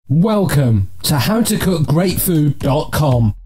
Welcome to howtocookgreatfood.com.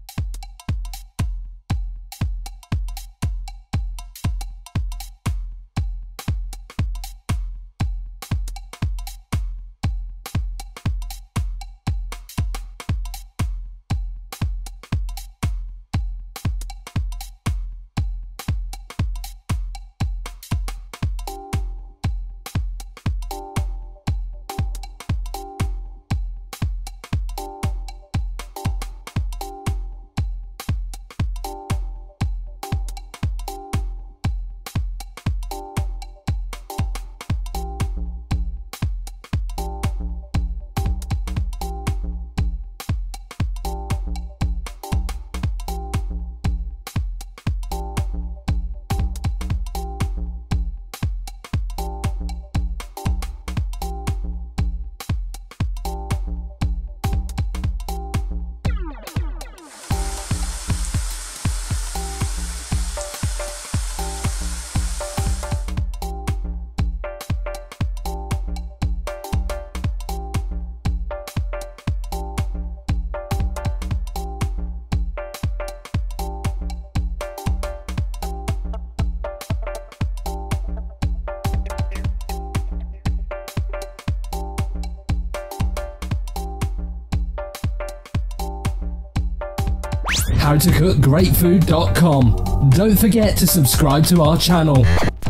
howtocookgreatfood.com. Don't forget to subscribe to our channel.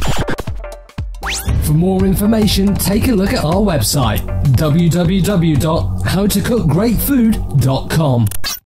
For more information, take a look at our website, www.howtocookgreatfood.com.